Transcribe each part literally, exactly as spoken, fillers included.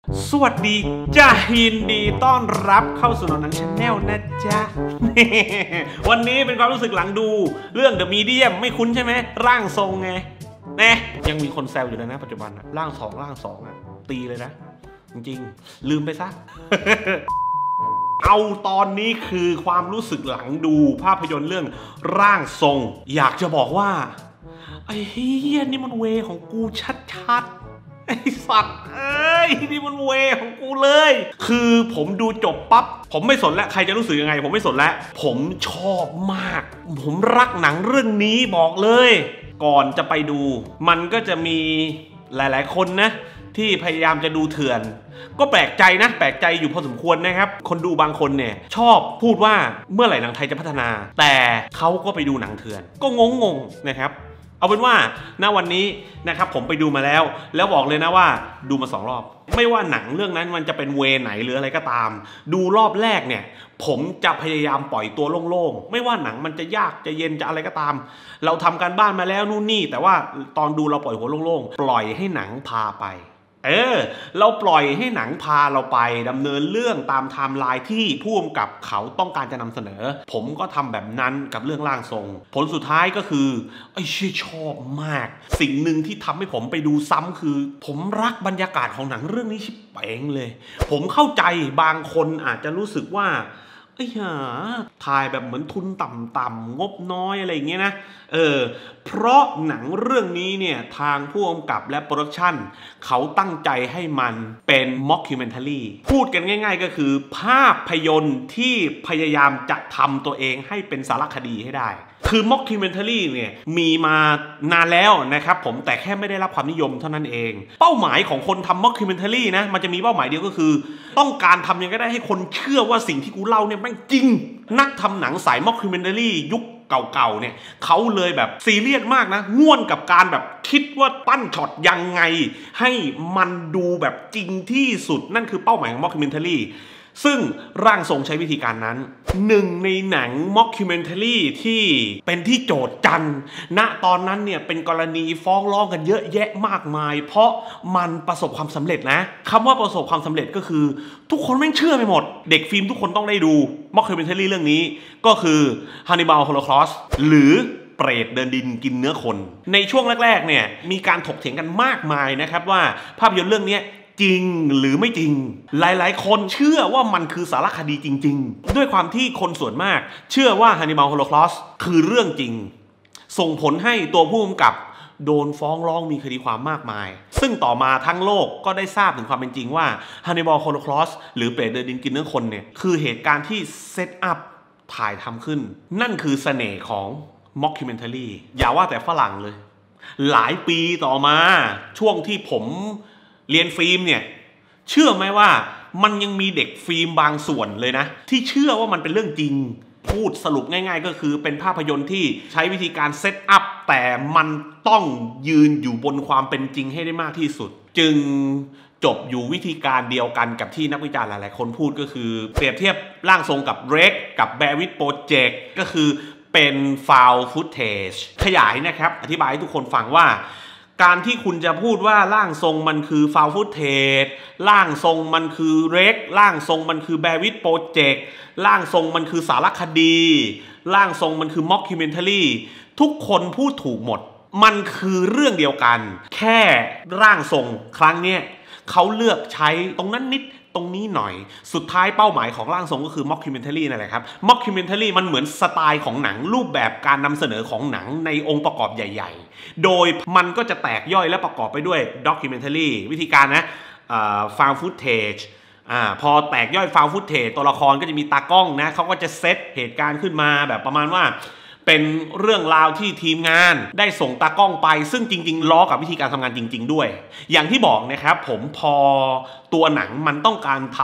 สวัสดีจ้ายินดีต้อนรับเข้าสู่หนังชาแนลนะจ๊ะ วันนี้เป็นความรู้สึกหลังดูเรื่อง The Medium ไม่คุ้นใช่ไหมร่างทรงไงนะยังมีคนแซวอยู่เลยนะปัจจุบันนะร่างสองร่างสองอะตีเลยนะจริงๆลืมไปซะ เอาตอนนี้คือความรู้สึกหลังดูภาพยนตร์เรื่องร่างทรง อยากจะบอกว่าไอ้เฮียนี่มันเวของกูชัดๆไอ้สัตว์เอ้ยนี่มันเวของกูเลยคือผมดูจบปั๊บผมไม่สนแล้วใครจะรู้สึกยังไงผมไม่สนแล้วผมชอบมากผมรักหนังเรื่องนี้บอกเลยก่อนจะไปดูมันก็จะมีหลายๆคนนะที่พยายามจะดูเถื่อนก็แปลกใจนะแปลกใจอยู่พอสมควรนะครับคนดูบางคนเนี่ยชอบพูดว่าเมื่อไหร่หนังไทยจะพัฒนาแต่เขาก็ไปดูหนังเถื่อนก็งงๆนะครับเอาเป็นว่าณวันนี้นะครับผมไปดูมาแล้วแล้วบอกเลยนะว่าดูมาสองรอบไม่ว่าหนังเรื่องนั้นมันจะเป็นเวไหนหรืออะไรก็ตามดูรอบแรกเนี่ยผมจะพยายามปล่อยตัวโล่งๆไม่ว่าหนังมันจะยากจะเย็นจะอะไรก็ตามเราทำการบ้านมาแล้วนู่นนี่แต่ว่าตอนดูเราปล่อยหัวโล่งๆปล่อยให้หนังพาไปเออเราปล่อยให้หนังพาเราไปดำเนินเรื่องตามไทม์ไลน์ที่ผู้กำกับเขาต้องการจะนำเสนอผมก็ทำแบบนั้นกับเรื่องร่างทรงผลสุดท้ายก็คือไอ้เชี่ยชอบมากสิ่งหนึ่งที่ทำให้ผมไปดูซ้ำคือผมรักบรรยากาศของหนังเรื่องนี้ชิบเป๋งเลยผมเข้าใจบางคนอาจจะรู้สึกว่าไอ้ห่าถ่ายแบบเหมือนทุนต่ำๆงบน้อยอะไรอย่างเงี้ยนะเออเพราะหนังเรื่องนี้เนี่ยทางผู้กำกับและโปรดักชั่นเขาตั้งใจให้มันเป็นม็อกคิวเมนทารีพูดกันง่ายๆก็คือภาพยนตร์ที่พยายามจะทำตัวเองให้เป็นสารคดีให้ได้คือม็อกคิวเมนทารีเนี่ยมีมานานแล้วนะครับผมแต่แค่ไม่ได้รับความนิยมเท่านั้นเองเป้าหมายของคนทำม็อกคิวเมนทารีนะมันจะมีเป้าหมายเดียวก็คือต้องการทำยังไงก็ได้ให้คนเชื่อว่าสิ่งที่กูเล่าเนี่ยแม่งจริงนักทำหนังสายม็อกคิวเมนทารียุคเก่าๆเนี่ยเขาเลยแบบซีเรียสมากนะง่วนกับการแบบคิดว่าปั้นช็อตยังไงให้มันดูแบบจริงที่สุดนั่นคือเป้าหมายของม็อกคิวเมนทารีซึ่งร่างทรงใช้วิธีการนั้นหนึ่งในหนังม็อกคิวเมนทารีที่เป็นที่โจทย์จันณตอนนั้นเนี่ยเป็นกรณีฟ้องร้องกันเยอะแยะมากมายเพราะมันประสบความสำเร็จนะคำว่าประสบความสำเร็จก็คือทุกคนไม่เชื่อไปหมดเด็กฟิล์มทุกคนต้องได้ดูม็อกคิวเมนทารีเรื่องนี้ก็คือ Hannibal Holocaust หรือเปรตเดินดินกินเนื้อคนในช่วงแรกๆเนี่ยมีการถกเถียงกันมากมายนะครับว่าภาพยนตร์เรื่องนี้จริงหรือไม่จริงหลายๆคนเชื่อว่ามันคือสารคดีจริงๆด้วยความที่คนส่วนมากเชื่อว่า Hannibal Holocaust คือเรื่องจริงส่งผลให้ตัวผู้กำกับโดนฟ้องร้องมีคดีความมากมายซึ่งต่อมาทั้งโลกก็ได้ทราบถึงความเป็นจริงว่า Hannibal Holocaust หรือเปรตเดินดินกินเนื้อคนเนี่ยคือเหตุการณ์ที่เซตอัพถ่ายทำขึ้นนั่นคือเสน่ห์ของม็อกคิวเมนทารีอย่าว่าแต่ฝรั่งเลยหลายปีต่อมาช่วงที่ผมเรียนฟิล์มเนี่ยเชื่อไหมว่ามันยังมีเด็กฟิล์มบางส่วนเลยนะที่เชื่อว่ามันเป็นเรื่องจริงพูดสรุปง่ายๆก็คือเป็นภาพยนตร์ที่ใช้วิธีการเซตอัพแต่มันต้องยืนอยู่บนความเป็นจริงให้ได้มากที่สุดจึงจบอยู่วิธีการเดียวกันกับที่นักวิจารณ์หลายๆคนพูดก็คือเปรียบเทียบร่างทรงกับเรกกับแบร์วิทโปรเจกต์ก็คือเป็นฟาวล์ฟุตเทจขยายนะครับอธิบายให้ทุกคนฟังว่าการที่คุณจะพูดว่าร่างทรงมันคือฟาวล์ฟุตเทจร่างทรงมันคือเรกร่างทรงมันคือแบร์วิทโปรเจกต์ร่างทรงมันคือสารคดีร่างทรงมันคือม็อกคิวเมนทารีทุกคนพูดถูกหมดมันคือเรื่องเดียวกันแค่ร่างทรงครั้งเนี้ยเขาเลือกใช้ตรงนั้นนิดตรงนี้หน่อยสุดท้ายเป้าหมายของร่างทรงก็คือม็อกคิวเมนทารีนั่นแหละครับม็อกคิวเมนทารีมันเหมือนสไตล์ของหนังรูปแบบการนำเสนอของหนังในองค์ประกอบใหญ่ๆโดยมันก็จะแตกย่อยและประกอบไปด้วยด็อกิวเมนทารีวิธีการนะฟาวล์ฟุตเทจอ่าพอแตกย่อยฟาวล์ฟุตเทจตัวละครก็จะมีตากล้องนะเขาก็จะเซตเหตุการณ์ขึ้นมาแบบประมาณว่าเป็นเรื่องราวที่ทีมงานได้ส่งตากล้องไปซึ่งจริงๆล้อกับวิธีการทำงานจริงๆด้วยอย่างที่บอกนะครับผมพอตัวหนังมันต้องการท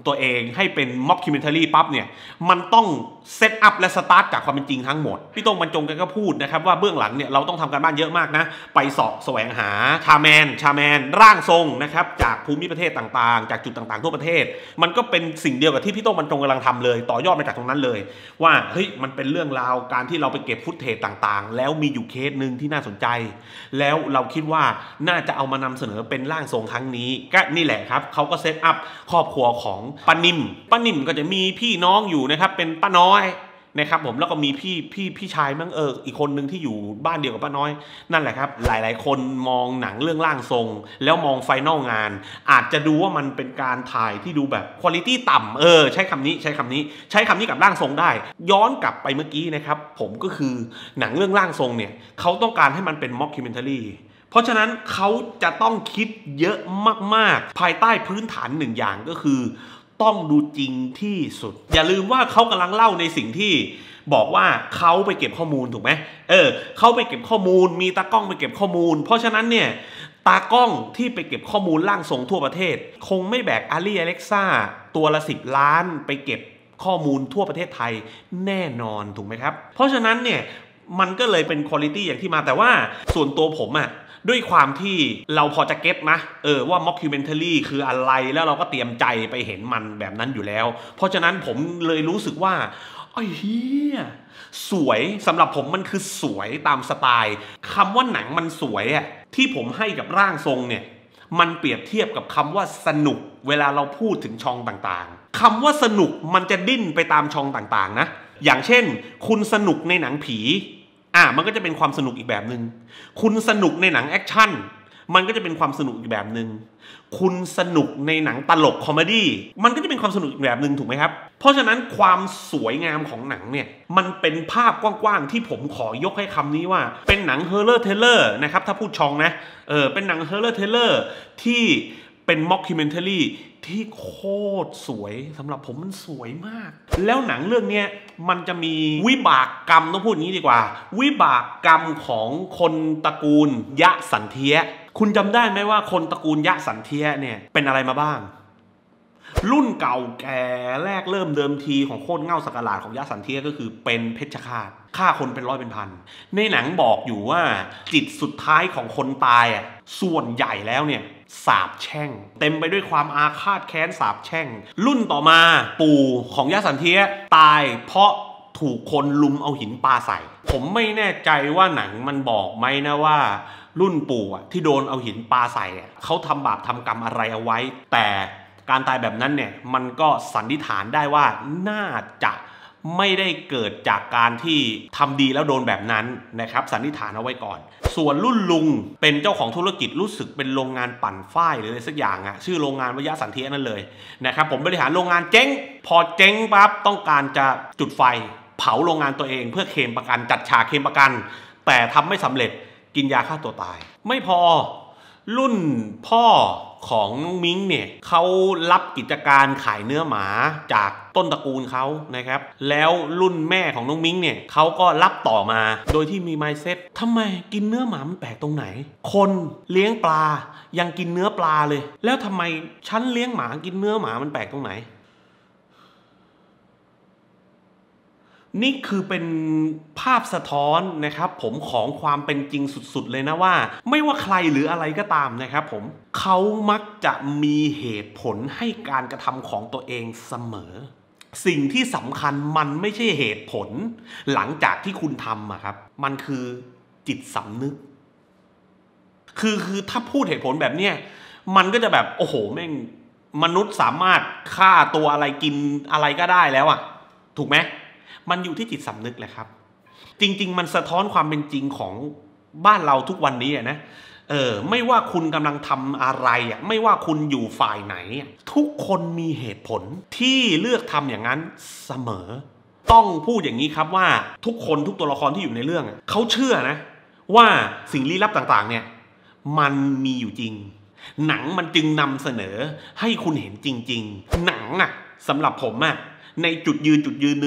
ตัวเองให้เป็นม็อกคิวเมนทารีปั๊บเนี่ยมันต้องเซตอัพและสตาร์ทจากความเป็นจริงทั้งหมดพี่โต้งบรรจงกันก็พูดนะครับว่าเบื้องหลังเนี่ยเราต้องทำการบ้านเยอะมากนะไปเสาะแสวงหาชาแมนชาแมนร่างทรงนะครับจากภูมิประเทศต่างๆจากจุดต่างๆทั่วประเทศมันก็เป็นสิ่งเดียวกับที่พี่โต้งบรรจงกำลังทำเลยต่อยอดมาจากตรงนั้นเลยว่าเฮ้ยมันเป็นเรื่องราวการที่เราไปเก็บฟุตเทจต่างๆแล้วมีอยู่เคสหนึ่งที่น่าสนใจแล้วเราคิดว่าน่าจะเอามานำเสนอเป็นร่างทรงครั้งนี้ก็นี่แหละครับเขาก็เซตอัพครอบครัวของป้านิ่มป้านิ่มก็จะมีพี่น้องอยู่นะครับเป็นป้าน้อยนะครับผมแล้วก็มีพี่พี่พี่ชายมั้งเอออีกคนนึงที่อยู่บ้านเดียวกับป้าน้อยนั่นแหละครับหลายๆคนมองหนังเรื่องร่างทรงแล้วมองไฟนอลงานอาจจะดูว่ามันเป็นการถ่ายที่ดูแบบคุณภาพต่ำเออใช้คำนี้ใช้คำนี้ใช้คำนี้กับร่างทรงได้ย้อนกลับไปเมื่อกี้นะครับผมก็คือหนังเรื่องร่างทรงเนี่ยเขาต้องการให้มันเป็นม็อกคิวเมนทารีเพราะฉะนั้นเขาจะต้องคิดเยอะมากๆภายใต้พื้นฐานหนึ่งอย่างก็คือต้องดูจริงที่สุดอย่าลืมว่าเขากำลังเล่าในสิ่งที่บอกว่าเขาไปเก็บข้อมูลถูกไหมเออเขาไปเก็บข้อมูลมีตากล้องไปเก็บข้อมูลเพราะฉะนั้นเนี่ยตากล้องที่ไปเก็บข้อมูลร่างทรงทั่วประเทศคงไม่แบกอาลีอเล็กซ่าตัวละสิบล้านไปเก็บข้อมูลทั่วประเทศไทยแน่นอนถูกไหมครับเพราะฉะนั้นเนี่ยมันก็เลยเป็นคุณภาพอย่างที่มาแต่ว่าส่วนตัวผมอะด้วยความที่เราพอจะเก็ตนะเออว่าม็อกคิวเมนทารีคืออะไรแล้วเราก็เตรียมใจไปเห็นมันแบบนั้นอยู่แล้วเพราะฉะนั้นผมเลยรู้สึกว่าไอ้เหี้ยสวยสำหรับผมมันคือสวยตามสไตล์คำว่าหนังมันสวยอ่ะที่ผมให้กับร่างทรงเนี่ยมันเปรียบเทียบกับคำว่าสนุกเวลาเราพูดถึงช่องต่างๆคำว่าสนุกมันจะดิ้นไปตามช่องต่างๆนะอย่างเช่นคุณสนุกในหนังผีอ่ะมันก็จะเป็นความสนุกอีกแบบหนึ่งคุณสนุกในหนังแอคชั่นมันก็จะเป็นความสนุกอีกแบบหนึ่งคุณสนุกในหนังตลกคอมเมดี้มันก็จะเป็นความสนุกอีกแบบหนึ่งถูกไหมครับเพราะฉะนั้นความสวยงามของหนังเนี่ยมันเป็นภาพกว้างๆที่ผมขอยกให้คำนี้ว่าเป็นหนังเฮอร์เรอร์เทเลอร์นะครับถ้าพูดชองนะเออเป็นหนังเฮอร์เรอร์เทเลอร์ที่เป็นม็อกคิวเมนทารีที่โคตรสวยสำหรับผมมันสวยมากแล้วหนังเรื่องนี้มันจะมีวิบากกรรมต้องพูดอย่างนี้ดีกว่าวิบากกรรมของคนตระกูลยะสันเทียคุณจำได้ไหมว่าคนตระกูลยะสันเทียเนี่ยเป็นอะไรมาบ้างรุ่นเก่าแก่แรกเริ่มเดิมทีของโคตรเง่าสักหลาดของยะสันเทียก็คือเป็นเพชฌฆาตฆ่าคนเป็นร้อยเป็นพันในหนังบอกอยู่ว่าจิตสุดท้ายของคนตายอ่ะส่วนใหญ่แล้วเนี่ยสาบแช่งเต็มไปด้วยความอาฆาตแค้นสาบแช่งรุ่นต่อมาปู่ของยะสันเทียตายเพราะถูกคนลุมเอาหินปาใส่ผมไม่แน่ใจว่าหนังมันบอกไหมนะว่ารุ่นปู่อ่ะที่โดนเอาหินปาใส่อ่ะเขาทำบาปทำกรรมอะไรเอาไว้แต่การตายแบบนั้นเนี่ยมันก็สันนิษฐานได้ว่าน่าจะไม่ได้เกิดจากการที่ทำดีแล้วโดนแบบนั้นนะครับสันนิษฐานเอาไว้ก่อนส่วนรุ่นลุงเป็นเจ้าของธุรกิจรู้สึกเป็นโรงงานปั่นฝ้ายหรืออะไรสักอย่างอะชื่อโรงงานวิทยาสันเทียนั่นเลยนะครับผมบริหารโรงงานเจ๊งพอเจ๊งปั๊บต้องการจะจุดไฟเผาโรงงานตัวเองเพื่อเคลมประกันจัดฉากเคลมประกันแต่ทำไม่สำเร็จกินยาฆ่าตัวตายไม่พอรุ่นพ่อของน้องมิ้งเนี่ยเขารับกิจการขายเนื้อหมาจากต้นตระกูลเขานะครับแล้วรุ่นแม่ของน้องมิ้งเนี่ยเขาก็รับต่อมาโดยที่มีไมซ์เซ็ตทำไมกินเนื้อหมามันแปลกตรงไหนคนเลี้ยงปลายังกินเนื้อปลาเลยแล้วทำไมฉันเลี้ยงหมากินเนื้อหมามันแปลกตรงไหนนี่คือเป็นภาพสะท้อนนะครับผมของความเป็นจริงสุดๆเลยนะว่าไม่ว่าใครหรืออะไรก็ตามนะครับผมเขามักจะมีเหตุผลให้การกระทำของตัวเองเสมอสิ่งที่สำคัญมันไม่ใช่เหตุผลหลังจากที่คุณทำอะครับมันคือจิตสำนึกคือคือถ้าพูดเหตุผลแบบเนี้ยมันก็จะแบบโอ้โหแม่งมนุษย์สามารถฆ่าตัวอะไรกินอะไรก็ได้แล้วอะถูกไหมมันอยู่ที่จิตสำนึกแหละครับจริงๆมันสะท้อนความเป็นจริงของบ้านเราทุกวันนี้อะนะเออไม่ว่าคุณกำลังทำอะไรอ่ะไม่ว่าคุณอยู่ฝ่ายไหนทุกคนมีเหตุผลที่เลือกทำอย่างนั้นเสมอต้องพูดอย่างนี้ครับว่าทุกคนทุกตัวละครที่อยู่ในเรื่องเขาเชื่อนะว่าสิ่งลี้ลับต่างๆเนี่ยมันมีอยู่จริงหนังมันจึงนำเสนอให้คุณเห็นจริงๆหนังอ่ะสำหรับผมอ่ะในจุดยืนจุดยืนหนึ่งอ่ะ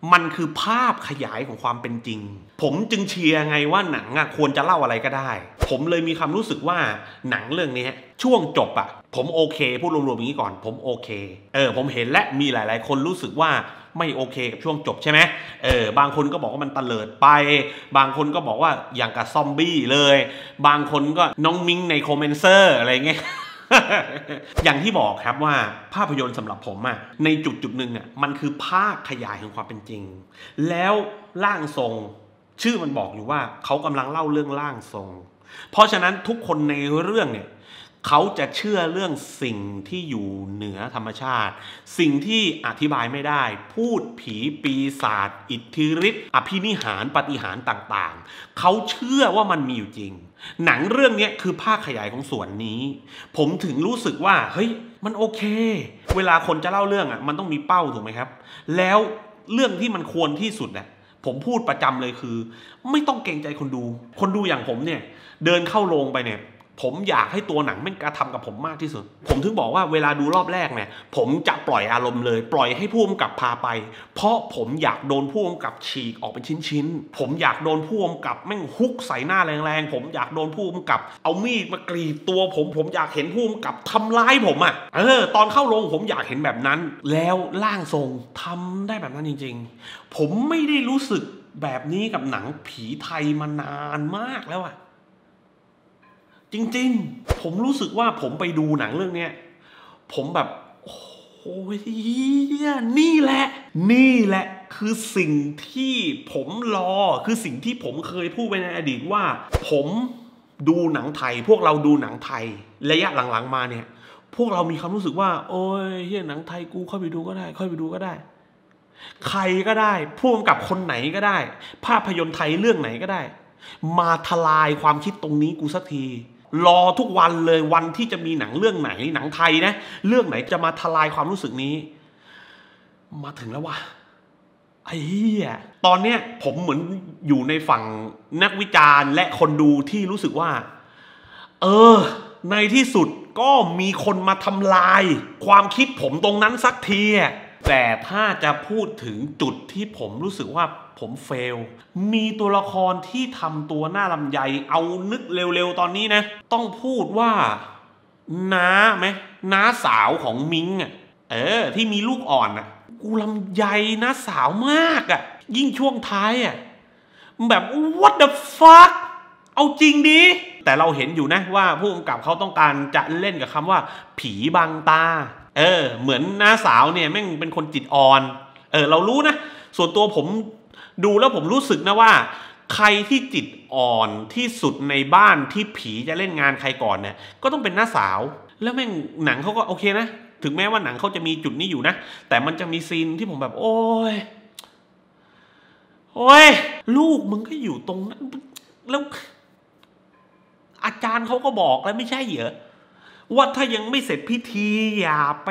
มันคือภาพขยายของความเป็นจริงผมจึงเชียร์ไงว่าหนังอ่ะควรจะเล่าอะไรก็ได้ผมเลยมีความรู้สึกว่าหนังเรื่องนี้ช่วงจบอ่ะผมโอเคพูดรวมๆอย่างนี้ก่อนผมโอเคเออผมเห็นและมีหลายๆคนรู้สึกว่าไม่โอเคกับช่วงจบใช่ไหมเออบางคนก็บอกว่ามันเตลิดไปบางคนก็บอกว่าอย่างกับซอมบี้เลยบางคนก็น้องมิงในโคเมนเซอร์อะไรเงี้ย อย่างที่บอกครับว่าภาพยนตร์สำหรับผมอะในจุดจุดหนึ่งอะมันคือภาคขยายของความเป็นจริงแล้วร่างทรงชื่อมันบอกอยู่ว่าเขากำลังเล่าเรื่องร่างทรงเพราะฉะนั้นทุกคนในเรื่องเนี่ยเขาจะเชื่อเรื่องสิ่งที่อยู่เหนือธรรมชาติสิ่งที่อธิบายไม่ได้พูดผีปีศาจอิทธิฤทธิ์อภินิหารปาฏิหาริย์ต่างๆเขาเชื่อว่ามันมีอยู่จริงหนังเรื่องนี้คือภาคขยายของส่วนนี้ผมถึงรู้สึกว่าเฮ้ยมันโอเคเวลาคนจะเล่าเรื่องอ่ะมันต้องมีเป้าถูกไหมครับแล้วเรื่องที่มันควรที่สุดอ่ะผมพูดประจำเลยคือไม่ต้องเกรงใจคนดูคนดูอย่างผมเนี่ยเดินเข้าโรงไปเนี่ยผมอยากให้ตัวหนังแม่งกระทำกับผมมากที่สุดผมถึงบอกว่าเวลาดูรอบแรกเนี่ยผมจะปล่อยอารมณ์เลยปล่อยให้ผู้กำกับพาไปเพราะผมอยากโดนผู้กำกับฉีกออกเป็นชิ้นๆผมอยากโดนผู้กำกับแม่งฮุกใส่หน้าแรงๆผมอยากโดนผู้กำกับเอามีดมากรีดตัวผมผมอยากเห็นผู้กำกับทำร้ายผมอ่ะเออตอนเข้าโรงผมอยากเห็นแบบนั้นแล้วร่างทรงทำได้แบบนั้นจริงๆผมไม่ได้รู้สึกแบบนี้กับหนังผีไทยมานานมากแล้วอะจริงๆผมรู้สึกว่าผมไปดูหนังเรื่องนี้ผมแบบโอ้ยนี่แหละนี่แหละคือสิ่งที่ผมรอคือสิ่งที่ผมเคยพูดไปในอดีตว่าผมดูหนังไทยพวกเราดูหนังไทยระยะหลังๆมาเนี่ยพวกเรามีความรู้สึกว่าโอ้ยเฮียหนังไทยกูค่อยไปดูก็ได้ค่อยไปดูก็ได้ใครก็ได้ผู้กำกับคนไหนก็ได้ภาพยนตร์ไทยเรื่องไหนก็ได้มาทลายความคิดตรงนี้กูสักทีรอทุกวันเลยวันที่จะมีหนังเรื่องไหนหนังไทยนะเรื่องไหนจะมาทลายความรู้สึกนี้มาถึงแล้ววะไอ้เหี้ยตอนเนี้ยผมเหมือนอยู่ในฝั่งนักวิจารณ์และคนดูที่รู้สึกว่าเออในที่สุดก็มีคนมาทำลายความคิดผมตรงนั้นสักทีแต่ถ้าจะพูดถึงจุดที่ผมรู้สึกว่าผมเฟลมีตัวละครที่ทำตัวหน้าลำไยเอานึกเร็วๆตอนนี้นะต้องพูดว่าน้าไหมน้าสาวของมิงอ่ะเออที่มีลูกอ่อนอ่ะกูลำไยน้าสาวมากอ่ะยิ่งช่วงท้ายอ่ะแบบ what the fuck เอาจริงดิแต่เราเห็นอยู่นะว่าผู้กำกับเขาต้องการจะเล่นกับคำว่าผีบังตาเออเหมือนน้าสาวเนี่ยแม่งเป็นคนจิตอ่อนเออเรารู้นะส่วนตัวผมดูแล้วผมรู้สึกนะว่าใครที่จิตอ่อนที่สุดในบ้านที่ผีจะเล่นงานใครก่อนเนี่ยก็ต้องเป็นน้าสาวแล้วแม่งหนังเขาก็โอเคนะถึงแม้ว่าหนังเขาจะมีจุดนี้อยู่นะแต่มันจะมีซีนที่ผมแบบโอ้ยโอ้ยลูกมึงก็อยู่ตรงนั้นแล้วอาจารย์เขาก็บอกแล้วไม่ใช่เหรอว่าถ้ายังไม่เสร็จพิธีอย่าไป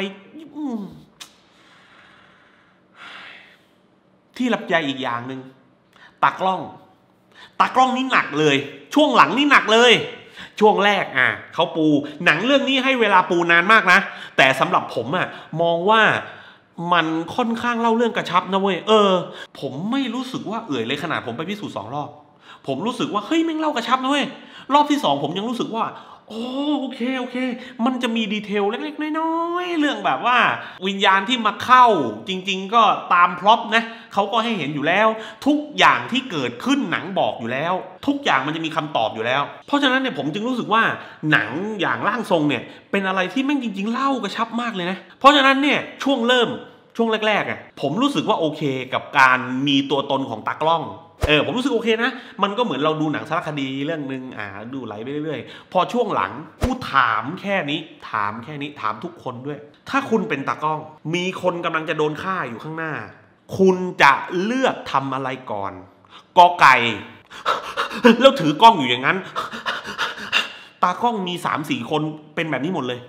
ที่รับใจอีกอย่างหนึ่งตากล้องตากล้องนี่หนักเลยช่วงหลังนี่หนักเลยช่วงแรกอ่ะเขาปูหนังเรื่องนี้ให้เวลาปูนานมากนะแต่สำหรับผมอ่ะมองว่ามันค่อนข้างเล่าเรื่องกระชับนะเว้ยเออผมไม่รู้สึกว่าเอื่อยเลยขนาดผมไปพิสูจน์สองรอบผมรู้สึกว่าเฮ้ยแม่งเล่ากระชับนะเว้ยรอบที่สองผมยังรู้สึกว่าโอ้โอเคโอเคมันจะมีดีเทลเล็กๆน้อยๆเรื่องแบบว่าวิญญาณที่มาเข้าจริงๆก็ตามพร็อพนะเขาก็ให้เห็นอยู่แล้วทุกอย่างที่เกิดขึ้นหนังบอกอยู่แล้วทุกอย่างมันจะมีคำตอบอยู่แล้วเพราะฉะนั้นเนี่ยผมจึงรู้สึกว่าหนังอย่างร่างทรงเนี่ยเป็นอะไรที่แม่งจริงๆเล่ากระชับมากเลยนะเพราะฉะนั้นเนี่ยช่วงเริ่มช่วงแรกๆอ่ะผมรู้สึกว่าโอเคกับการมีตัวตนของตากล้องเออผมรู้สึกโอเคนะมันก็เหมือนเราดูหนังสารคดีเรื่องนึงอ่าดูไหลไปเรื่อยๆพอช่วงหลังกูถามแค่นี้ถามแค่นี้ถามทุกคนด้วยถ้าคุณเป็นตากล้องมีคนกำลังจะโดนฆ่าอยู่ข้างหน้าคุณจะเลือกทำอะไรก่อนกอไก่แล้วถือกล้องอยู่อย่างนั้นตากล้องมี สามสี่ คนเป็นแบบนี้หมดเลย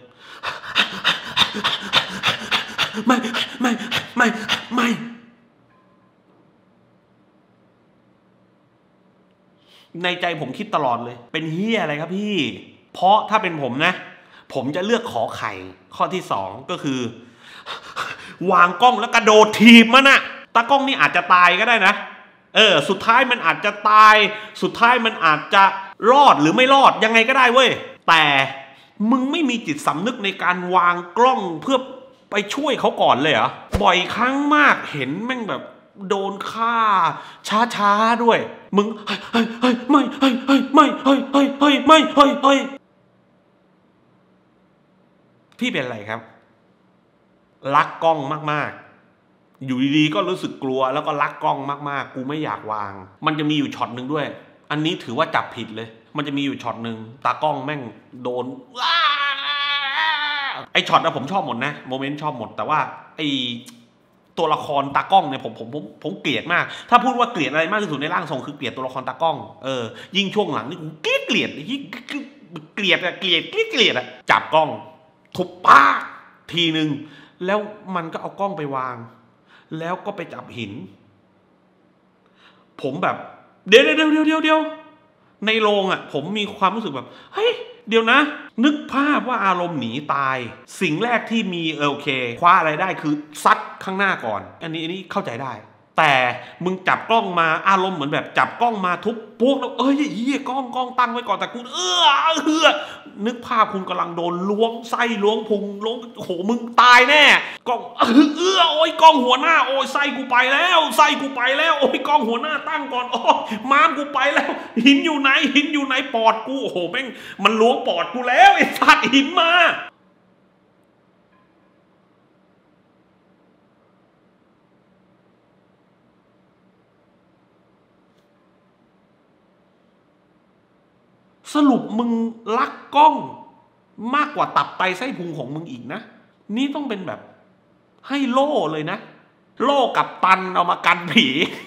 ไม่ไม่ไม่ไม่ในใจผมคิดตลอดเลยเป็นเฮียอะไรครับพี่เพราะถ้าเป็นผมนะผมจะเลือกขอไข่ข้อที่สองก็คือวางกล้องแล้วกระโดดถีบมันอะตากล้องนี่อาจจะตายก็ได้นะเออสุดท้ายมันอาจจะตายสุดท้ายมันอาจจะรอดหรือไม่รอดยังไงก็ได้เว้ยแต่มึงไม่มีจิตสำนึกในการวางกล้องเพื่อไปช่วยเขาก่อนเลยเหรอบ่อยครั้งมากเห็นแม่งแบบโดนฆ่าช้าๆด้วยมึงเฮ้ยเฮ้ยเฮ้ยไม่เฮ้ยเฮ้ยไม่เฮ้ยเฮ้ยเฮ้ยไม่เฮ้ยเฮ้ยพี่เป็นอะไรครับรักกล้องมากๆอยู่ดีๆก็รู้สึกกลัวแล้วก็รักกล้องมากๆกูไม่อยากวางมันจะมีอยู่ช็อตหนึ่งด้วยอันนี้ถือว่าจับผิดเลยมันจะมีอยู่ช็อตหนึ่งตากล้องแม่งโดนไอช็อตนะผมชอบหมดนะโมเมนต์ชอบหมดแต่ว่าไอตัวละครตากล้องเนี่ยผมผมผมผมเกลียดมากถ้าพูดว่าเกลียดอะไรมากที่สุดในร่างทรงคือเกลียดตัวละครตากล้องเออยิ่งช่วงหลังนี่กูเกลียดเกลียดยิ่งเกลียดอะเกลียดเกลียดเกลียดอะจับกล้องทุบป้าทีหนึ่งแล้วมันก็เอากล้องไปวางแล้วก็ไปจับหินผมแบบเดี๋ยวเดี๋ยวเดี๋ยวเดี๋ยวเดี๋ยวในโรงอ่ะผมมีความรู้สึกแบบเฮ้ยเดี๋ยวนะนึกภาพว่าอารมณ์หนีตายสิ่งแรกที่มีเออโอเคคว้าอะไรได้คือซัดข้างหน้าก่อนอันนี้อันนี้เข้าใจได้แต่มึงจับกล้องมาอารมณ์เหมือนแบบจับกล้องมาทุบปุ๊บแล้วเอ้ยเหี้ยกล้องกล้องตั้งไว้ก่อนแต่กูเออเออนึกภาพคุณกำลังโดนล้วงไส้ล้วงพุงล้วงโหมึงตายแน่กล้องเออเออโอ้ยกล้องหัวหน้าโอ้ยไส้กูไปแล้วไส้กูไปแล้วโอ้ยกล้องหัวหน้าตั้งก่อนโอ้ม้ามกูไปแล้วหินอยู่ไหนหินอยู่ไหนปอดกูโอ้โหแม่งมันล้วงปอดกูแล้วไอ้สัตว์หินมาสรุปมึงรักกล้องมากกว่าตับไตไส้พุงของมึงอีกนะนี่ต้องเป็นแบบให้โล่เลยนะโล่กับตันเอามากันผี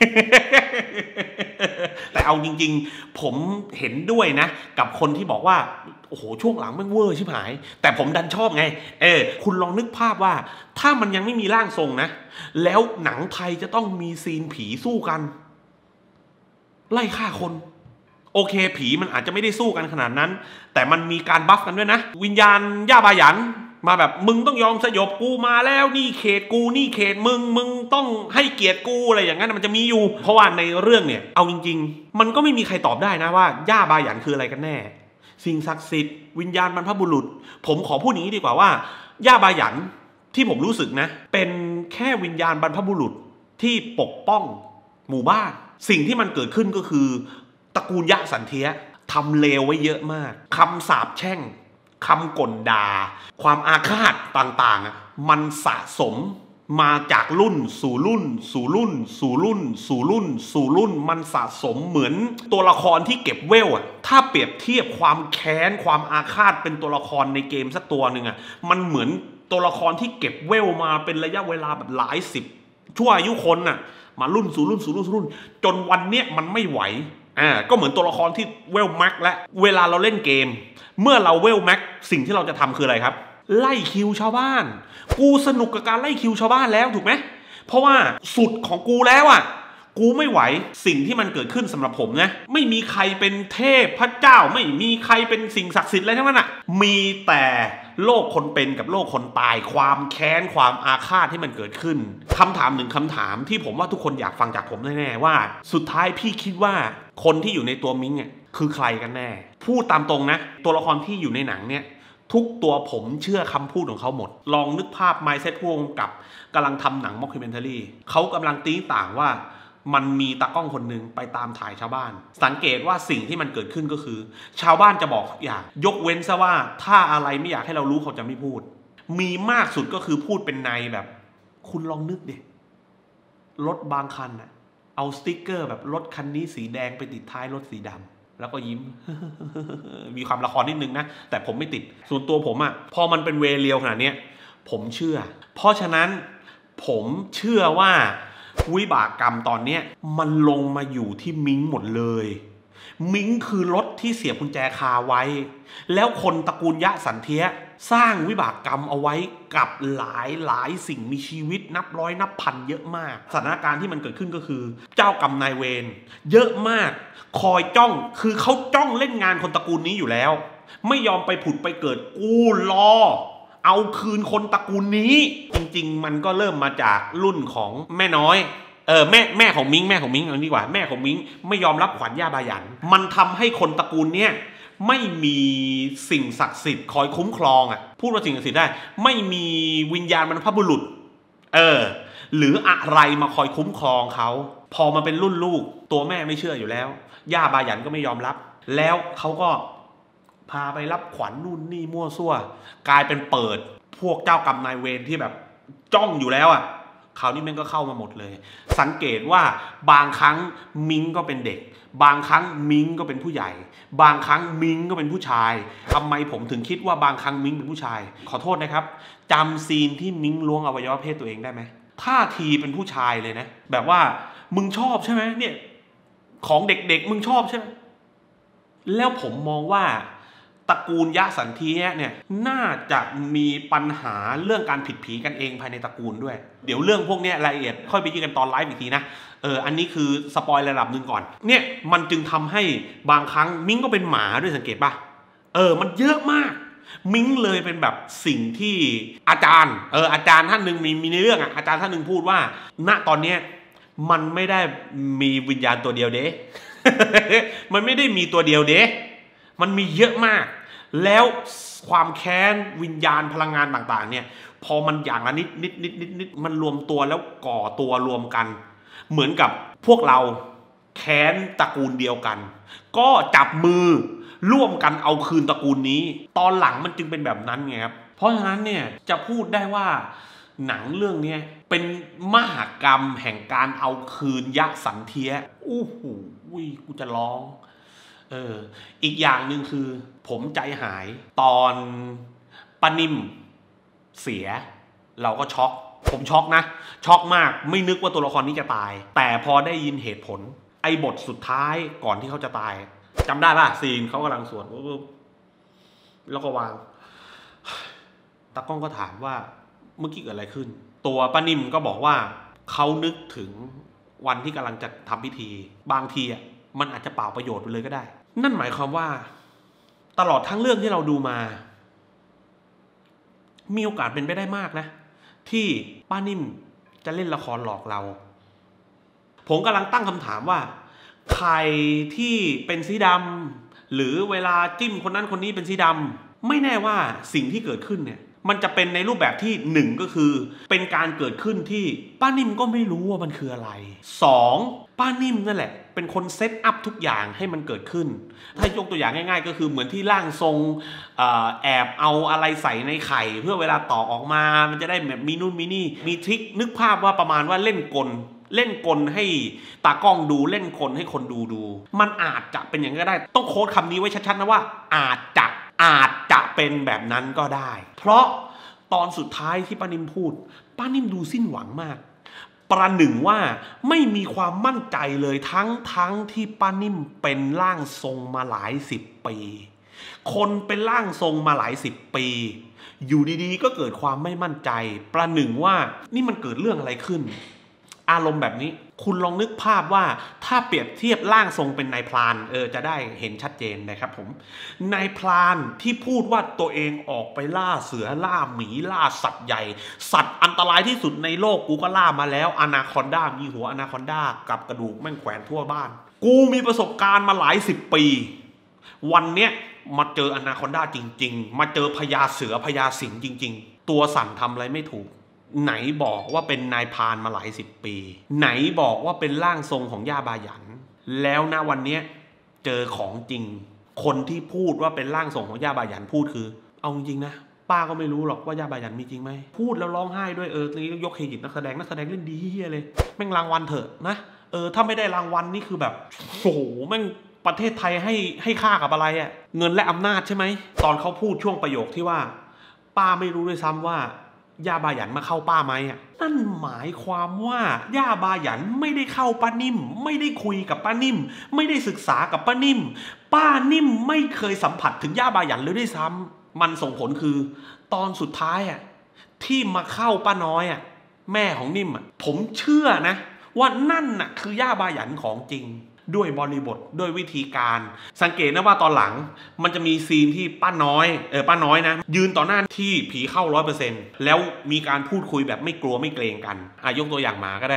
แต่เอาจริงๆผมเห็นด้วยนะกับคนที่บอกว่าโอ้โหช่วงหลังแม่งเวอร์ชิบหายแต่ผมดันชอบไงเออคุณลองนึกภาพว่าถ้ามันยังไม่มีร่างทรงนะแล้วหนังไทยจะต้องมีซีนผีสู้กันไล่ฆ่าคนโอเคผีมันอาจจะไม่ได้สู้กันขนาดนั้นแต่มันมีการบัฟกันด้วยนะวิญญาณย่าบาหยันมาแบบมึงต้องยอมสยบกูมาแล้วนี่เขตกูนี่เขตมึงมึงต้องให้เกียรติกูอะไรอย่างนั้นมันจะมีอยู่เพราะว่าในเรื่องเนี่ยเอาจริงๆมันก็ไม่มีใครตอบได้นะว่าย่าบาหยันคืออะไรกันแน่สิ่งศักดิ์สิทธิ์วิญญาณบรรพบุรุษผมขอพูดอย่างนี้ดีกว่าว่าย่าบาหยันที่ผมรู้สึกนะเป็นแค่วิญญาณบรรพบุรุษที่ปกป้องหมู่บ้านสิ่งที่มันเกิดขึ้นก็คือตระกูลยะสันเทียทำเลวไว้เยอะมากคำสาปแช่งคำก่นด่าความอาฆาตต่างๆมันสะสมมาจากรุ่นสู่รุ่นสู่รุ่นสู่รุ่นสู่รุ่นสู่รุ่นมันสะสมเหมือนตัวละครที่เก็บเวลอะถ้าเปรียบเทียบความแค้นความอาฆาตเป็นตัวละครในเกมสักตัวหนึ่งอะมันเหมือนตัวละครที่เก็บเวลมาเป็นระยะเวลาแบบหลายสิบชั่วอายุคนน่ะมารุ่นสู่รุ่นสู่รุ่นสู่รุ่นจนวันเนี้ยมันไม่ไหวอ่าก็เหมือนตัวละครที่เวลแม็กและเวลาเราเล่นเกมเมื่อเราเวลแม็กสิ่งที่เราจะทำคืออะไรครับไล่คิวชาวบ้านกูสนุกกับการไล่คิวชาวบ้านแล้วถูกไหมเพราะว่าสุดของกูแล้วอ่ะกูไม่ไหวสิ่งที่มันเกิดขึ้นสำหรับผมนะไม่มีใครเป็นเทพพระเจ้าไม่มีใครเป็นสิ่งศักดิ์สิทธิ์อะไรทั้งนั้นอ่ะมีแต่โลกคนเป็นกับโลกคนตายความแค้นความอาฆาตที่มันเกิดขึ้นคำถามหนึ่งคำถามที่ผมว่าทุกคนอยากฟังจากผมแน่ๆว่าสุดท้ายพี่คิดว่าคนที่อยู่ในตัวมิงอ่ะคือใครกันแน่พูดตามตรงนะตัวละครที่อยู่ในหนังเนี่ยทุกตัวผมเชื่อคำพูดของเขาหมดลองนึกภาพ mindset พวกกับกำลังทำหนัง mockumentary เขากำลังตีต่างว่ามันมีตากล้องคนหนึ่งไปตามถ่ายชาวบ้านสังเกตว่าสิ่งที่มันเกิดขึ้นก็คือชาวบ้านจะบอกทุกอย่างยกเว้นซะว่าถ้าอะไรไม่อยากให้เรารู้เขาจะไม่พูดมีมากสุดก็คือพูดเป็นในแบบคุณลองนึกดิรถบางคันอะเอาสติ๊กเกอร์แบบรถคันนี้สีแดงไปติดท้ายรถสีดำแล้วก็ยิ้ม มีความละครนิดนึงนะแต่ผมไม่ติดส่วนตัวผมอะพอมันเป็นเวเรียลขนาดนี้ผมเชื่อเพราะฉะนั้นผมเชื่อว่าวิบากกรรมตอนนี้มันลงมาอยู่ที่มิ้งหมดเลยมิ้งคือรถที่เสียบกุญแจคาไว้แล้วคนตระกูลยะสันเทียสร้างวิบากกรรมเอาไว้กับหลายหลายสิ่งมีชีวิตนับร้อยนับพันเยอะมากสถานการณ์ที่มันเกิดขึ้นก็คือเจ้ากรรมนายเวรเยอะมากคอยจ้องคือเขาจ้องเล่นงานคนตระกูลนี้อยู่แล้วไม่ยอมไปผุดไปเกิดกูรอเอาคืนคนตระกูลนี้จริงๆมันก็เริ่มมาจากรุ่นของแม่น้อยเออแม่แม่ของมิงแม่ของมิงเอาดีกว่าแม่ของมิงไม่ยอมรับขวัญย่าบาหยันมันทำให้คนตระกูลเนี้ยไม่มีสิ่งศักดิ์สิทธิ์คอยคุ้มครองอ่ะพูดว่าสิ่งศักดิ์สิทธิ์ได้ไม่มีวิญญาณบรรพบุรุษเออหรืออะไรมาคอยคุ้มครองเขาพอมาเป็นรุ่นลูกตัวแม่ไม่เชื่ออยู่แล้วย่าบาหยันก็ไม่ยอมรับแล้วเขาก็พาไปรับขวัญนู่นนี่มั่วซั่วกลายเป็นเปิดพวกเจ้ากรรมนายเวรที่แบบจ้องอยู่แล้วอ่ะคราวนี้มันก็เข้ามาหมดเลยสังเกตว่าบางครั้งมิงก็เป็นเด็กบางครั้งมิงก็เป็นผู้ใหญ่บางครั้งมิงก็เป็นผู้ชายทำไมผมถึงคิดว่าบางครั้งมิงเป็นผู้ชายขอโทษนะครับจำซีนที่มิงล้วงอวัยวะเพศตัวเองได้ไหมท่าทีเป็นผู้ชายเลยนะแบบว่ามึงชอบใช่ไหมเนี่ยของเด็กๆมึงชอบใช่ไหมแล้วผมมองว่าตระกูลยะสันเทียเนี่ยน่าจะมีปัญหาเรื่องการผิดผีกันเองภายในตระกูลด้วยเดี๋ยวเรื่องพวกนี้รายละเอียดค่อยไปยื่นกันตอนไลฟ์อีกทีนะเอออันนี้คือสปอยระดับหนึ่งก่อนเนี่ยมันจึงทำให้บางครั้งมิงก็เป็นหมาด้วยสังเกตป่ะเออมันเยอะมากมิงเลยเป็นแบบสิ่งที่อาจารย์เอออาจารย์ท่านหนึ่งมีมีในเรื่องอ่ะอาจารย์ท่านหนึ่งพูดว่าณตอนเนี้ยมันไม่ได้มีวิญญาณตัวเดียวเด้ มันไม่ได้มีตัวเดียวเด้มันมีเยอะมากแล้วความแค้นวิญญาณพลังงานต่างๆเนี่ยพอมันอย่างละนิดนิดนิดนิดนิดมันรวมตัวแล้วก่อตัวรวมกันเหมือนกับพวกเราแค้นตระกูลเดียวกันก็จับมือร่วมกันเอาคืนตระกูลนี้ตอนหลังมันจึงเป็นแบบนั้นไงครับเพราะฉะนั้นเนี่ยจะพูดได้ว่าหนังเรื่องนี้เป็นมหกรรมแห่งการเอาคืนยะสันเทียโอ้โหกูจะร้องเอออีกอย่างหนึ่งคือผมใจหายตอนป้านิ่มเสียเราก็ช็อกผมช็อกนะช็อกมากไม่นึกว่าตัวละครนี้จะตายแต่พอได้ยินเหตุผลไอ้บทสุดท้ายก่อนที่เขาจะตายจำได้ป่ะซีนเขากำลังสวดแล้วก็วางตากล้องก็ถามว่าเมื่อกี้เกิดอะไรขึ้นตัวป้านิ่มก็บอกว่าเขานึกถึงวันที่กำลังจะทำพิธีบางทีอ่ะมันอาจจะเปล่าประโยชน์ไปเลยก็ได้นั่นหมายความว่าตลอดทั้งเรื่องที่เราดูมามีโอกาสเป็นไปได้มากนะที่ป้านิ่มจะเล่นละครหลอกเราผมกำลังตั้งคำถามว่าใครที่เป็นสีดำหรือเวลาจิ้มคนนั้นคนนี้เป็นสีดำไม่แน่ว่าสิ่งที่เกิดขึ้นเนี่ยมันจะเป็นในรูปแบบที่หนึ่งก็คือเป็นการเกิดขึ้นที่ป้านิ่มก็ไม่รู้ว่ามันคืออะไรสองป้านิ่มนั่นแหละเป็นคนเซตอัพทุกอย่างให้มันเกิดขึ้นถ้ายกตัวอย่างง่ายๆก็คือเหมือนที่ร่างทรงแอบเอาอะไรใส่ในไข่เพื่อเวลาต่อออกมามันจะได้แบบมีนู่นมีนี่มีทริคนึกภาพว่าประมาณว่าเล่นกลเล่นกลให้ตากล้องดูเล่นกลให้คนดูดูมันอาจจะเป็นอย่างนี้ก็ได้ต้องโค้ดคำนี้ไว้ชัดๆนะว่าอาจจะอาจจะเป็นแบบนั้นก็ได้เพราะตอนสุดท้ายที่ป้านิ่มพูดป้านิ่มดูสิ้นหวังมากประหนึ่งว่าไม่มีความมั่นใจเลยทั้งทั้งที่ป้านิ่มเป็นร่างทรงมาหลายสิบปีคนเป็นร่างทรงมาหลายสิบปีอยู่ดีๆก็เกิดความไม่มั่นใจประหนึ่งว่านี่มันเกิดเรื่องอะไรขึ้นอารมณ์แบบนี้คุณลองนึกภาพว่าถ้าเปรียบเทียบร่างทรงเป็นนายพรานเออจะได้เห็นชัดเจนนะครับผมนายพรานที่พูดว่าตัวเองออกไปล่าเสือล่าหมีล่าสัตว์ใหญ่สัตว์อันตรายที่สุดในโลกกูก็ล่ามาแล้วอนาคอนดามีหัวอนาคอนดากับกระดูกแม่งแขวนทั่วบ้านกูมีประสบการณ์มาหลายสิบปีวันเนี้ยมาเจออนาคอนดาจริงๆมาเจอพญาเสือพญาสิงห์จริงๆตัวสั่นทำอะไรไม่ถูกไหนบอกว่าเป็นนายพรานมาหลายสิบปีไหนบอกว่าเป็นร่างทรงของย่าบาหยันแล้วณวันนี้เจอของจริงคนที่พูดว่าเป็นร่างทรงของย่าบาหยันพูดคือเอาจริงนะป้าก็ไม่รู้หรอกว่าย่าบาหยันมีจริงไหมพูดแล้วร้องไห้ด้วยเออนี่ยกเครดิตนักแสดงนักแสดงเล่นดีเฮียเลยแม่งรางวัลเถอะนะเออถ้าไม่ได้รางวัลนี่คือแบบโอ้โหแม่งประเทศไทยให้ให้ค่ากับอะไรอะเงินและอำนาจใช่ไหมตอนเขาพูดช่วงประโยคที่ว่าป้าไม่รู้ด้วยซ้ำว่าย่าบาหยันมาเข้าป้าไหมอ่ะนั่นหมายความว่าย่าบาหยันไม่ได้เข้าป้านิ่มไม่ได้คุยกับป้านิ่มไม่ได้ศึกษากับป้านิ่มป้านิ่มไม่เคยสัมผัสถึงย่าบาหยันเลยด้วยซ้ำมันส่งผลคือตอนสุดท้ายอ่ะที่มาเข้าป้าน้อยอ่ะแม่ของนิ่มอ่ะผมเชื่อนะว่านั่นน่ะคือย่าบาหยันของจริงด้วยบริบทด้วยวิธีการสังเกตนะว่าตอนหลังมันจะมีซีนที่ป้าน้อยเออป้าน้อยนะยืนต่อหน้าที่ผีเข้าร้อยเปอร์เซ็นต์แล้วมีการพูดคุยแบบไม่กลัวไม่เกรงกันอายกตัวอย่างหมาก็ได้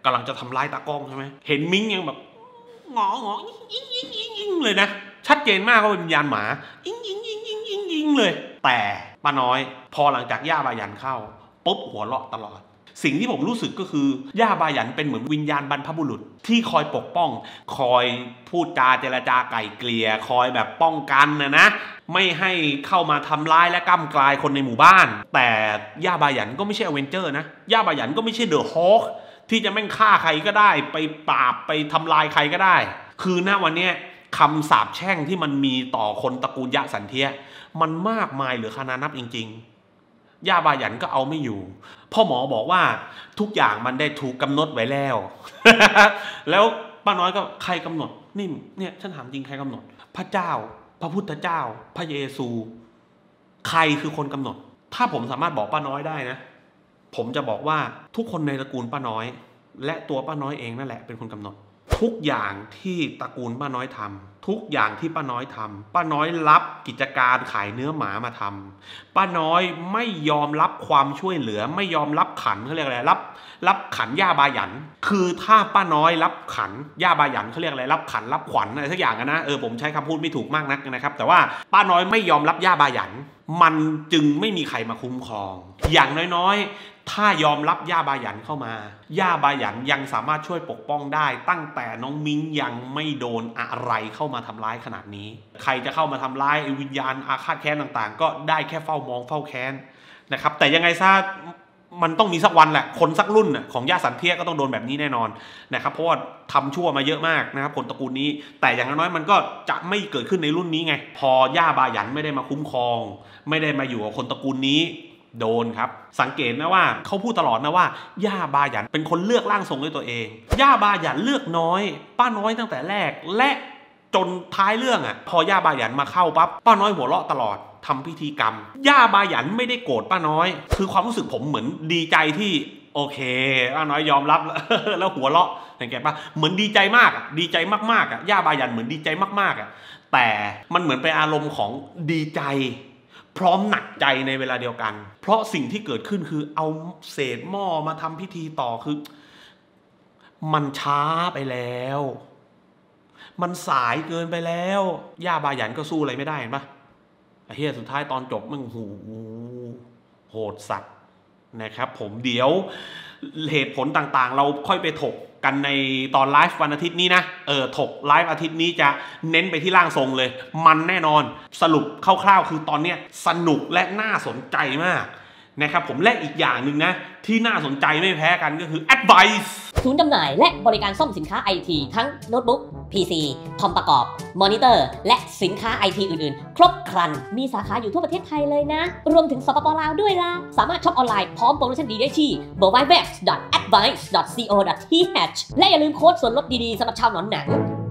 กำลังจะทำร้ายตากล้องใช่ไหมเห็นมิ้งยังแบบงอๆอิงอิงอิงอิงเลยนะชัดเจนมากว่าเป็นวิญญาณหมาอิงอิงอิงอิงอิงอิงเลยแต่ป้าน้อยพอหลังจากย่าบายันเข้าปุ๊บหัวเราะตลอดสิ่งที่ผมรู้สึกก็คือย่าบายันเป็นเหมือนวิญญาณบรรพบุรุษที่คอยปกป้องคอยพูดจาเจรจาไก่เกลี่ยคอยแบบป้องกันนะนะไม่ให้เข้ามาทำร้ายและก้ำกลายคนในหมู่บ้านแต่ย่าบายันก็ไม่ใช่อเวนเจอร์นะย่าบายันก็ไม่ใช่เดอะฮอคที่จะแม่งฆ่าใครก็ได้ไปปราบไปทำลายใครก็ได้คือณวันนี้คำสาปแช่งที่มันมีต่อคนตระกูลยะสันเทียมันมากมายเหลือขนานับจริงๆย่าบายันก็เอาไม่อยู่พ่อหมอบอกว่าทุกอย่างมันได้ถูกกำหนดไว้แล้ว แล้วป้าน้อยก็ใครกำหนดนี่เนี่ยฉันถามจริงใครกำหนดพระเจ้าพระพุทธเจ้าพระเยซูใครคือคนกำหนดถ้าผมสามารถบอกป้าน้อยได้นะผมจะบอกว่าทุกคนในตระกูลป้าน้อยและตัวป้าน้อยเองนั่นแหละเป็นคนกำหนดทุกอย่างที่ตระกูลป้าน้อยทำทุกอย่างที่ป้าน้อยทำป้าน้อยรับกิจการขายเนื้อหมามาทำป้าน้อยไม่ยอมรับความช่วยเหลือไม่ยอมรับขันเขาเรียกอะไรรับรับขันย่าบายันคือถ้าป้าน้อยรับขันย่าบายันเขาเรียกอะไรรับขันรับขวัญอะไรสักอย่างนะเออผมใช้คำพูดไม่ถูกมากนักนะครับแต่ว่าป้าน้อยไม่ยอมรับย่าบายันมันจึงไม่มีใครมาคุ้มครองอย่างน้อยๆถ้ายอมรับย่าบายันเข้ามาย่าบายันยังสามารถช่วยปกป้องได้ตั้งแต่น้องมิ้งยังไม่โดนอะไรเข้ามาทำร้ายขนาดนี้ใครจะเข้ามาทำร้ายวิญญาณอาฆาตแค้นต่างๆก็ได้แค่เฝ้ามองเฝ้าแค้นนะครับแต่ยังไงซะมันต้องมีสักวันแหละคนสักรุ่นของย่าสันเทียก็ต้องโดนแบบนี้แน่นอนนะครับเพราะว่าทำชั่วมาเยอะมากนะครับคนตระกูลนี้แต่อย่างน้อยมันก็จะไม่เกิดขึ้นในรุ่นนี้ไงพอย่าบายันไม่ได้มาคุ้มครองไม่ได้มาอยู่กับคนตระกูลนี้โดนครับสังเกตนะว่าเขาพูดตลอดนะว่าย่าบายันเป็นคนเลือกร่างทรงด้วยตัวเองย่าบายันเลือกน้อยป้าน้อยตั้งแต่แรกและจนท้ายเรื่องอ่ะพอย่าบายันมาเข้าปั๊บป้าน้อยหัวเราะตลอดทำพิธีกรรมย่าบายันไม่ได้โกรธป้าน้อยคือความรู้สึกผมเหมือนดีใจที่โอเคป้าน้อยยอมรับ แล้วหัวเราะเห็นแกป่ะเหมือนดีใจมากดีใจมากๆอ่ะย่าบายันเหมือนดีใจมากๆอ่ะแต่มันเหมือนเป็นอารมณ์ของดีใจพร้อมหนักใจในเวลาเดียวกันเพราะสิ่งที่เกิดขึ้นคือเอาเศษหม้อมาทำพิธีต่อคือมันช้าไปแล้วมันสายเกินไปแล้วย่าบายันก็สู้อะไรไม่ได้เห็นปะไอ้เหี้ยสุดท้ายตอนจบมึงหูโหดสัตว์นะครับผมเดี๋ยวเหตุผลต่างๆเราค่อยไปถกกันในตอนไลฟ์วันอาทิตย์นี้นะเออถกไลฟ์อาทิตย์นี้จะเน้นไปที่ร่างทรงเลยมันแน่นอนสรุปคร่าวๆคือตอนนี้สนุกและน่าสนใจมากนะครับผมและอีกอย่างหนึ่งนะที่น่าสนใจไม่แพ้กันก็คือ Advice ศูนย์จำหน่ายและบริการซ่อมสินค้า ไอ ที ทั้งโน้ตบุ๊ก พี ซี คอมประกอบ มอนิเตอร์ และสินค้า ไอ ที อื่นๆครบครันมีสาขาอยู่ทั่วประเทศไทยเลยนะรวมถึงสปป.ลาวด้วยล่ะสามารถช็อปออนไลน์พร้อมโปรโมชั่นดีได้ที่ ดับเบิลยู ดับเบิลยู ดับเบิลยู ดอท แอดไวซ์ ดอท ซี โอ ดอท ที เอช และอย่าลืมโค้ดส่วนลดดีๆสำหรับชาวหนอนหนัง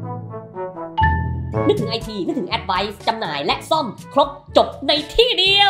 นึกถึง ไอ ที นึกถึง Advice จำหน่ายและซ่อมครบจบในที่เดียว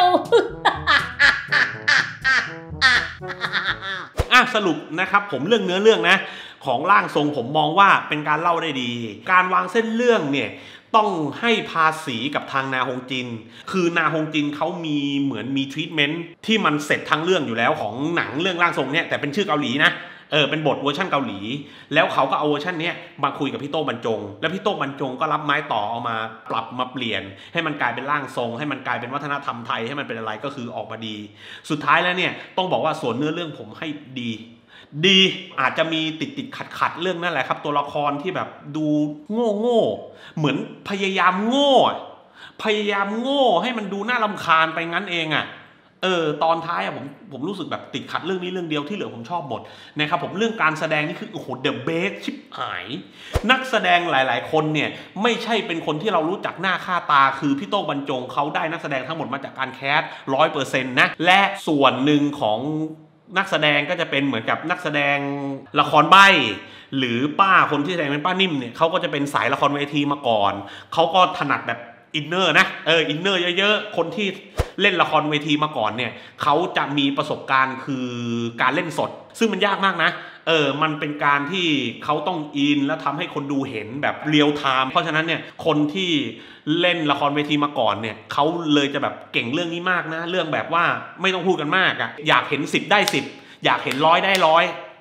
อ่ะสรุปนะครับผมเรื่องเนื้อเรื่องนะของร่างทรงผมมองว่าเป็นการเล่าได้ดีการวางเส้นเรื่องเนี่ยต้องให้ภาษีกับทางนาฮงจินคือนาฮงจินเขามีเหมือนมีทรีทเมนต์ที่มันเสร็จทั้งเรื่องอยู่แล้วของหนังเรื่องร่างทรงเนี่ยแต่เป็นชื่อเกาหลีนะเออเป็นบทเวอร์ชันเกาหลีแล้วเขาก็เอาเวอร์ชันนี้มาคุยกับพี่โต้บรรจงแล้วพี่โต้บรรจงก็รับไม้ต่อเอามาปรับมาเปลี่ยนให้มันกลายเป็นร่างทรงให้มันกลายเป็นวัฒนธรรมไทยให้มันเป็นอะไรก็คือออกมาดีสุดท้ายแล้วเนี่ยต้องบอกว่าส่วนเนื้อเรื่องผมให้ดีดีอาจจะมีติดติดขัดขัดเรื่องนั่นแหละครับตัวละครที่แบบดูโง่โง่เหมือนพยายามโง่พยายามโง่ให้มันดูน่ารำคาญไปงั้นเองอ่ะเออตอนท้ายอะผมผมรู้สึกแบบติดขัดเรื่องนี้เรื่องเดียวที่เหลือผมชอบหมดนะครับผมเรื่องการแสดงนี่คือโอ้โหเดอะเบสชิบหายนักแสดงหลายๆคนเนี่ยไม่ใช่เป็นคนที่เรารู้จักหน้าค่าตาคือพี่โต้งบรรจงเขาได้นักแสดงทั้งหมดมาจากการแคสร้อยเปอร์เซ็นต์นะและส่วนหนึ่งของนักแสดงก็จะเป็นเหมือนกับนักแสดงละครใบ้หรือป้าคนที่แสดงเป็นป้านิ่มเนี่ยเขาก็จะเป็นสายละครเวทีมาก่อนเขาก็ถนัดแบบอินเนอร์นะเอออินเนอร์เยอะๆคนที่เล่นละครเวทีมาก่อนเนี่ยเขาจะมีประสบการณ์คือการเล่นสดซึ่งมันยากมากนะเออมันเป็นการที่เขาต้องอินแล้วทำให้คนดูเห็นแบบเรียลไทม์เพราะฉะนั้นเนี่ยคนที่เล่นละครเวทีมาก่อนเนี่ยเขาเลยจะแบบเก่งเรื่องนี้มากนะเรื่องแบบว่าไม่ต้องพูดกันมากอะอยากเห็นสิบได้สิบอยากเห็นร้อยได้ร้อย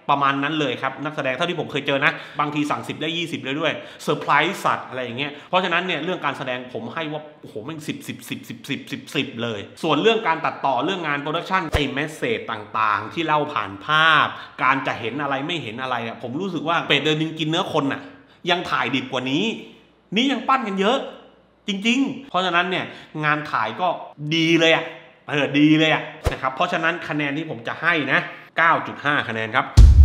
ประมาณนั้นเลยครับนักแสดงเท่าที่ผมเคยเจอนะบางทีสั่งสิบได้ยี่สิบเลยด้วยเซอร์ไพรส์สัตว์อะไรอย่างเงี้ยเพราะฉะนั้นเนี่ยเรื่องการแสดงผมให้ว่าโอ้โหมันสิบสิบสิบสิบสิบสิบสิบเลยส่วนเรื่องการตัดต่อเรื่องงานโปรดักชันไอ้เมสเซจต่างๆที่เล่าผ่านภาพการจะเห็นอะไรไม่เห็นอะไรอ่ะผมรู้สึกว่าเป็ดเดินดินกินเนื้อคนน่ะยังถ่ายดิบกว่านี้นี่ยังปั้นกันเยอะจริงๆเพราะฉะนั้นเนี่ยงานถ่ายก็ดีเลยอ่ะเออดีเลยอ่ะนะครับเพราะฉะนั้นคะแนนที่ผมจะให้นะ เก้าจุดห้า คะแนนครับ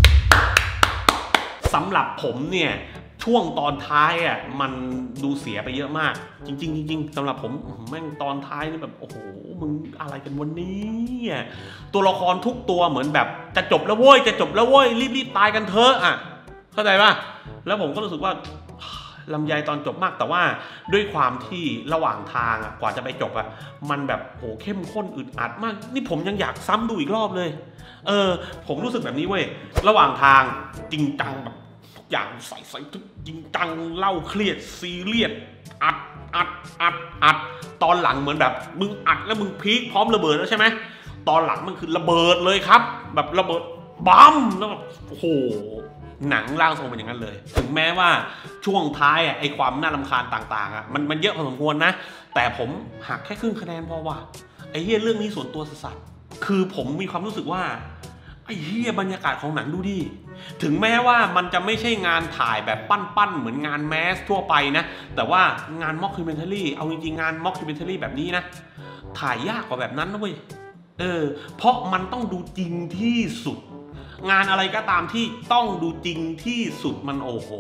สำหรับผมเนี่ยช่วงตอนท้ายอ่ะมันดูเสียไปเยอะมากจริงๆจริงๆสำหรับผมแม่งตอนท้ายนี่แบบโอ้โหมึงอะไรกันวันนี้ตัวละครทุกตัวเหมือนแบบจะจบแล้วเว้ยจะจบแล้วเว้ยรีบๆตายกันเถอะอ่ะเข้าใจป่ะแล้วผมก็รู้สึกว่าลำไยตอนจบมากแต่ว่าด้วยความที่ระหว่างทางอ่ะกว่าจะไปจบอ่ะมันแบบโหเข้มข้นอึดอัดมากนี่ผมยังอยากซ้ำดูอีกรอบเลยเออผมรู้สึกแบบนี้เว้ยระหว่างทางจริงจังแบบอย่างใส่ใส่ทุกจริงจังเล่าเครียดซีเรียสอัดอัดอัดอัดตอนหลังเหมือนแบบมึงอัดแล้วมึงพีคพร้อมระเบิดแล้วใช่ไหมตอนหลังมันคือระเบิดเลยครับแบบระเบิดบัมแล้วแบบโอ้โหหนังร่างทรงเป็นอย่างนั้นเลยถึงแม้ว่าช่วงท้ายอ่ะไอความน่ารำคาญต่างๆอ่ะมันมันเยอะพอสมควรนะแต่ผมหักแค่ครึ่งคะแนนพอว่าไอ้เหี้ยเรื่องนี้ส่วนตัวสัสๆคือผมมีความรู้สึกว่าไอ้เหี้ยบรรยากาศของหนังดูดิถึงแม้ว่ามันจะไม่ใช่งานถ่ายแบบปั้นๆเหมือนงานแมสทั่วไปนะแต่ว่างานม็อกคิวเมนทารีเอาจริงๆงานม็อกคิวเมนทารีแบบนี้นะถ่ายยากกว่าแบบนั้นนะเว้ยเออเพราะมันต้องดูจริงที่สุดงานอะไรก็ตามที่ต้องดูจริงที่สุดมันโอ้โห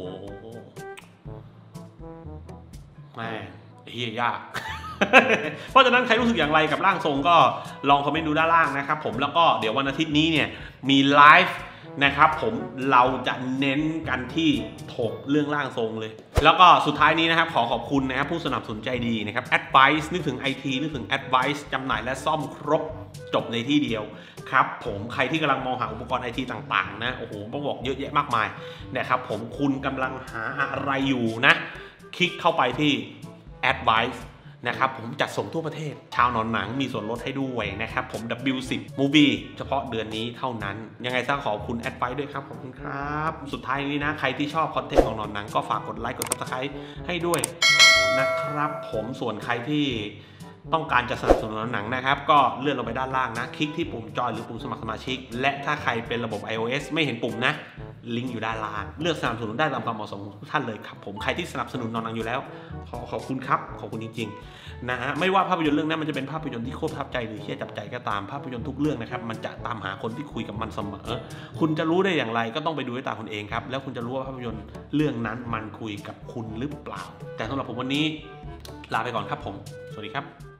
แม่เฮียยาก เพราะฉะนั้นใครรู้สึกอย่างไรกับร่างทรงก็ลองคอมเมนต์ดูด้านล่างนะครับผมแล้วก็เดี๋ยววันอาทิตย์นี้เนี่ยมีไลฟ์นะครับผมเราจะเน้นกันที่ถกเรื่องร่างทรงเลยแล้วก็สุดท้ายนี้นะครับขอขอบคุณนะครับผู้สนับสนุนใจดีนะครับ Advice นึกถึง ไอ ที นึกถึง Advice จำหน่ายและซ่อมครบจบในที่เดียวครับผมใครที่กำลังมองหาอุปกรณ์ ไอ ที ต่างๆนะโอ้โหต้องบอกเยอะแยะมากมายนะครับผมคุณกำลังหาอะไรอยู่นะคลิกเข้าไปที่ Adviceนะครับผมจัดส่งทั่วประเทศชาวนอนหนังมีส่วนลดให้ด้วยนะครับผม ดับเบิลยู สิบ Movie เฉพาะเดือนนี้เท่านั้นยังไงซะขอบคุณแอดไวซ์ด้วยครับขอบคุณครับสุดท้ายนี้นะใครที่ชอบคอนเทนต์ของนอนหนังก็ฝากกดไลค์กด ซับสไครบ์ ให้ด้วยนะครับผมส่วนใครที่ต้องการจะสนับสนุนหนังนะครับก็เลื่อนลงไปด้านล่างนะคลิกที่ปุ่มจอยหรือปุ่มสมัครสมาชิกและถ้าใครเป็นระบบ ไอ โอ เอส ไม่เห็นปุ่มนะลิงก์อยู่ด้านล่างเลือกสนับสนุนได้ตามความเหมาะสมของทุกท่านเลยครับผมใครที่สนับสนุนนอนหนังอยู่แล้วขอขอบคุณครับขอบคุณจริงๆนะฮะไม่ว่าภาพยนตร์เรื่องนั้นมันจะเป็นภาพยนตร์ที่โคตรประทับใจหรือเชี่ยจับใจก็ตามภาพยนตร์ทุกเรื่องนะครับมันจะตามหาคนที่คุยกับมันเสมอคุณจะรู้ได้อย่างไรก็ต้องไปดูด้วยตาคุณเองครับแล้วคุณจะรู้ว่าภาพยนตร์เรื่องนั้นมันคุยกับคุณหรือเปล่าแต่สำหรับผมวันนี้ลาไปก่อนครับผมสวัสดีครับ